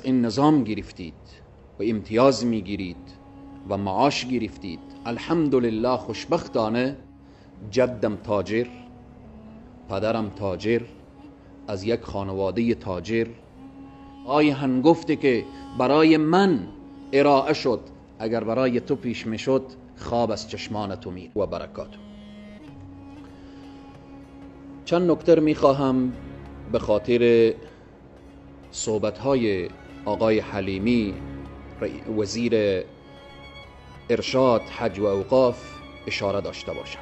این نظام گرفتید و امتیاز میگیرید و معاش گرفتید. الحمدلله خوشبختانه جدم تاجر، پدرم تاجر، از یک خانواده تاجر. آیه هنگفته که برای من ارائه شد، اگر برای تو پیش میشد خواب از چشمان تو میر و برکاتو. چند نکته میخواهم به خاطر صحبتهای آقای حلیمی وزیر ارشاد، حج و اوقاف اشاره داشته باشم.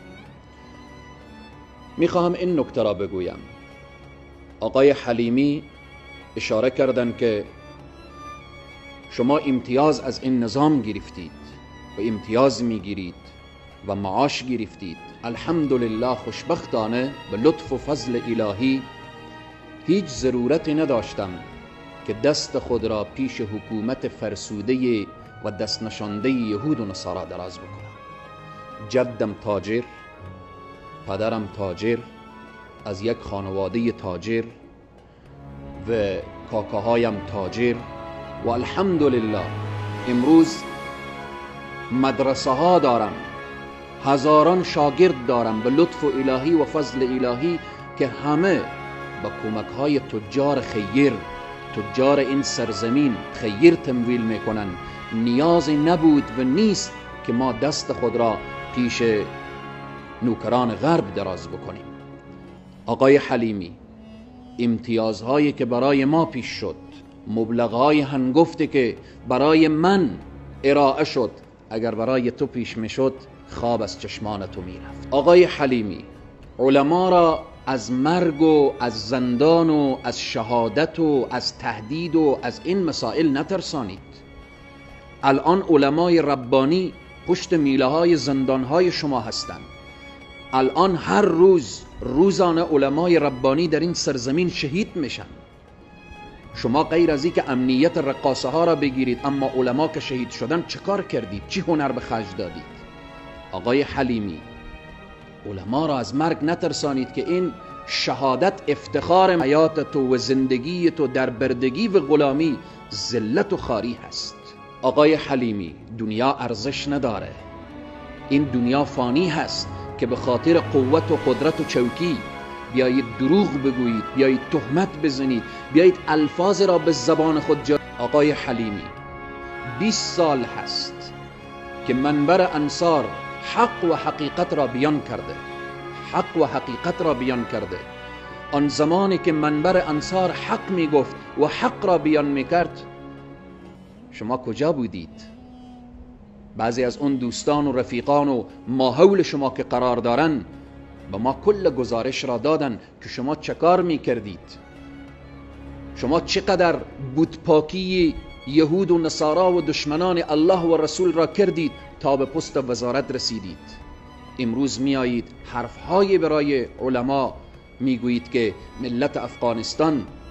میخواهم این نکته را بگویم. آقای حلیمی اشاره کردند که شما امتیاز از این نظام گرفتید و امتیاز میگیرید و معاش گرفتید. الحمدلله خوشبختانه به لطف و فضل الهی هیچ ضرورتی نداشتم که دست خود را پیش حکومت فرسوده و دست نشانده یهود و نصارا دراز بکنم. جدم تاجر، پدرم تاجر، از یک خانواده تاجر و کاکاهایم تاجر و الحمدلله امروز مدرسه ها دارم، هزاران شاگرد دارم به لطف الهی و فضل الهی که همه با کمک های تجار خیر، تجار این سرزمین خیر تمویل میکنن. نیازی نبود و نیست که ما دست خود را پیش نوکران غرب دراز بکنیم. آقای حلیمی، امتیازهایی که برای ما پیش شد، مبلغهای هنگفته که برای من ارائه شد، اگر برای تو پیش میشد خواب از چشمان تو میرفت. آقای حلیمی، علما را از مرگ و از زندان و از شهادت و از تهدید و از این مسائل نترسانید. الان علمای ربانی پشت میله های زندان های شما هستند. الان هر روز روزانه علمای ربانی در این سرزمین شهید میشن. شما غیر از این که امنیت رقاصه ها را بگیرید، اما علما که شهید شدن چه کار کردید؟ چی هنر به خرج دادید؟ آقای حلیمی، علما را از مرگ نترسانید که این شهادت افتخار حیات تو و زندگی تو در بردگی و غلامی ذلت و خاری هست. آقای حلیمی، دنیا ارزش نداره. این دنیا فانی هست که به خاطر قوت و قدرت و چوکی بیایید دروغ بگویید، بیایید تهمت بزنید، بیایید الفاظ را به زبان خود جا. آقای حلیمی، 20 سال هست که منبر انصار حق و حقیقت را بیان کرده، حق و حقیقت را بیان کرده. آن زمانی که منبر انصار حق می گفت و حق را بیان می کرد، شما کجا بودید؟ بعضی از اون دوستان و رفیقان و ماحول شما که قرار دارن به ما کل گزارش را دادن که شما چه کار می کردید، شما چقدر بتپاکی یهود و نصارا و دشمنان الله و رسول را کردید تا به پست وزارت رسیدید. امروز می آیید حرفهای برای علما می گویید که ملت افغانستان